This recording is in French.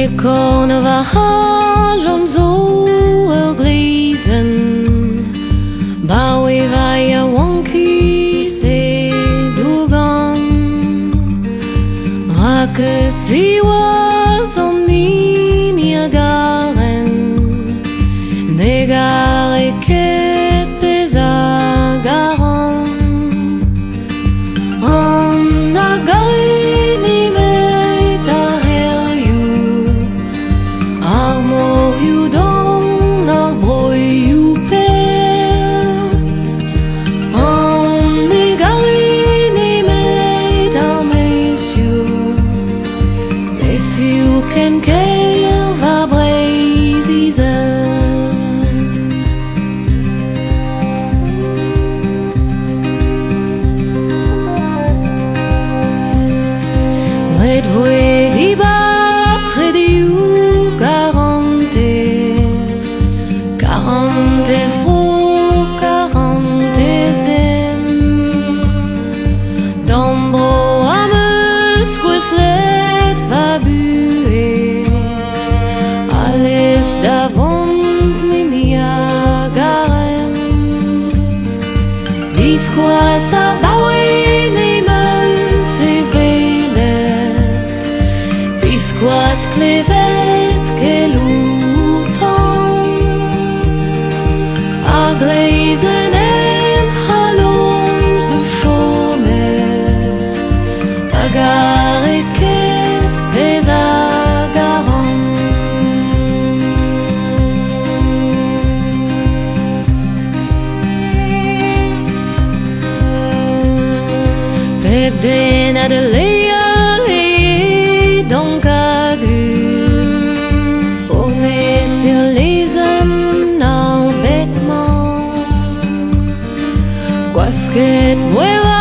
Carnaval und so erglisen Baui vai a wonky se dugan Rake si was on Niagaren Negare ke pesagaran On agari ni meta her you Armo you don arbro you per On negari ni meta mesiu ken ker va brezizen Red voe di batre diu quarantes Quarantes bro, quarantes den D'ambro ameus queslet va bue Alles davant ni Niagaren Bisquas a baue ni meus e velet Bisquas klevet ke loutan A gleizen en halons de chomet A gareket pez a garan Pep den a de lea donc à dur Tourner sur les ânes en bêtement Quasquet vueva